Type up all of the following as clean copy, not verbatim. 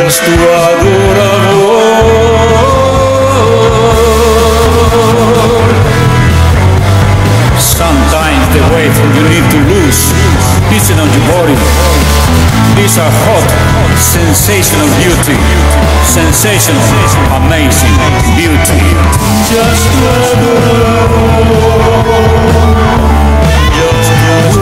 just tu adorador. Sometimes the weight you need to lose isn't on your body. These are hot, sensational beauty, sensational, amazing beauty. Just tu adorador. Just tu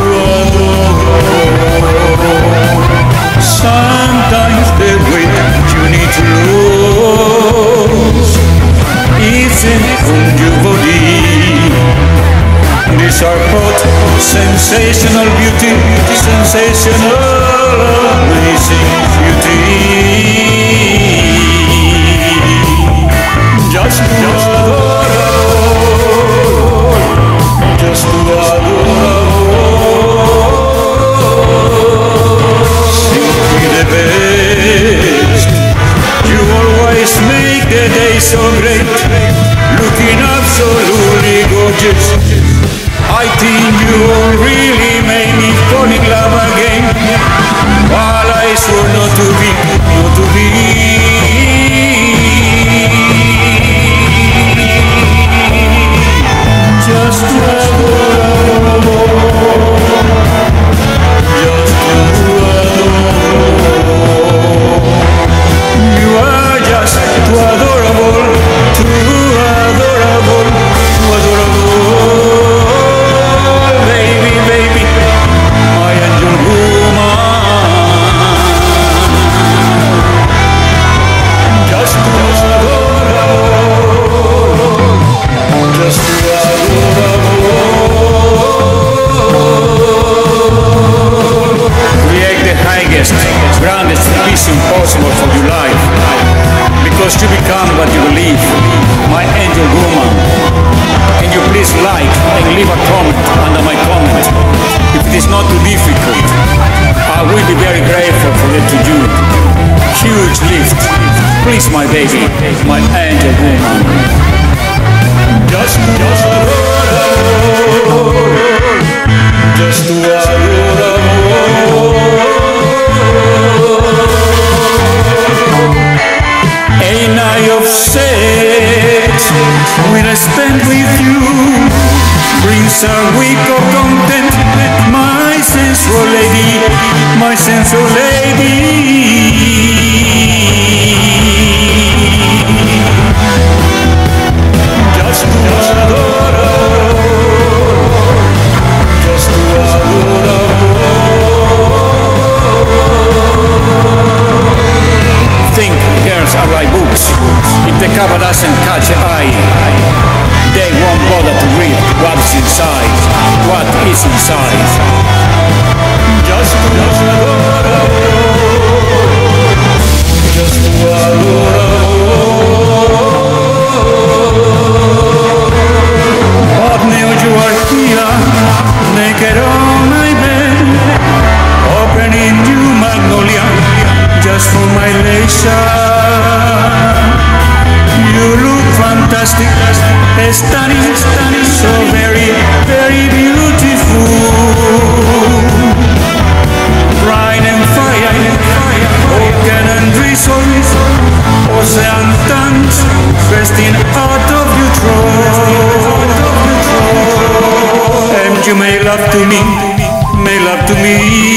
adorador. Sometimes the weight you need to lose isn't on your body. These are hot, sensational beauty, sensational, amazing beauty. Just to adore, just to adore. Simply the best. You always make the day so great, looking absolutely gorgeous. I think you really made me fall in love again, while I swore not to be, not to be. Just to adore, just to adore. You are just too adorable, too adorable, too adorable. Grandest peace impossible for your life, because you become what you believe, my angel woman. Can you please like and leave a comment under my comment? If it is not too difficult, I will be very grateful for it to you. Huge lift, please my baby, my angel woman. Just to adore, just to adore. A night of sex when I spend with you brings a week of content, my sensual lady, my sensual lady. Just to adore, just to adore. Think girls are like books. If the cover doesn't catch your eye, they won't bother to read what's inside, what is inside. Just to adore, just to adore. What new you are here, naked on my bed, opening new magnolia, just for my leisure. You look fantastic, stunning, stunning, so very, very beautiful. Bright and fire, ocean and drizzle, ocean dance, bursting out of your throat. And you may love to me, may love to me.